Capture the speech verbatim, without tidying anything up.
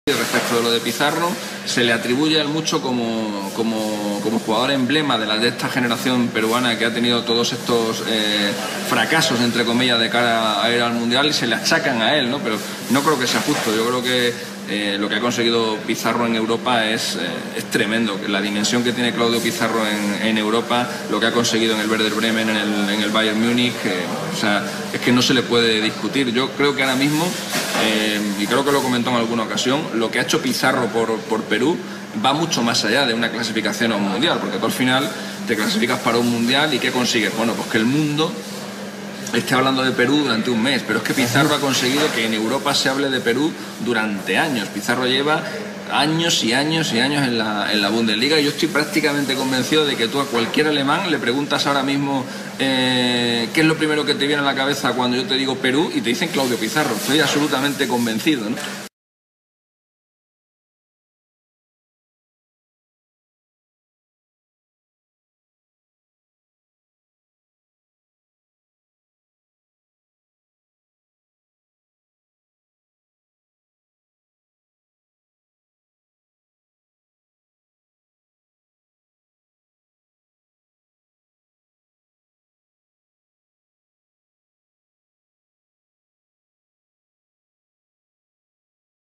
Respecto de lo de Pizarro, se le atribuye a él mucho como, como, como jugador emblema de, la, de esta generación peruana que ha tenido todos estos eh, fracasos, entre comillas, de cara a ir al Mundial, y se le achacan a él, ¿no? Pero no creo que sea justo. Yo creo que eh, lo que ha conseguido Pizarro en Europa es, eh, es tremendo. La dimensión que tiene Claudio Pizarro en, en Europa, lo que ha conseguido en el Werder Bremen, en el, en el Bayern Múnich, eh, o sea, es que no se le puede discutir. Yo creo que ahora mismo, eh, y creo que lo comentó en alguna ocasión, lo que ha hecho Pizarro por, por Perú va mucho más allá de una clasificación a un mundial, porque tú al final te clasificas para un mundial y ¿qué consigues? Bueno, pues que el mundo esté hablando de Perú durante un mes, pero es que Pizarro ha conseguido que en Europa se hable de Perú durante años. Pizarro lleva años y años y años en la, en la Bundesliga, y yo estoy prácticamente convencido de que tú a cualquier alemán le preguntas ahora mismo eh, qué es lo primero que te viene a la cabeza cuando yo te digo Perú y te dicen Claudio Pizarro. Estoy absolutamente convencido, ¿no?